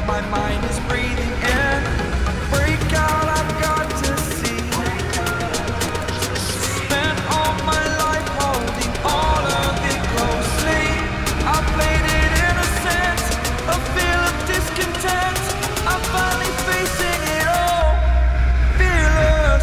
my mind is breathing in. Break out, I've got to see. Spent all my life holding all of it closely. I played it innocent, a feel of discontent. I'm finally facing it all, fearless.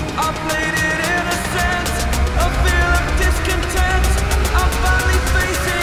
Played it innocent, a feel of discontent. I'm finally facing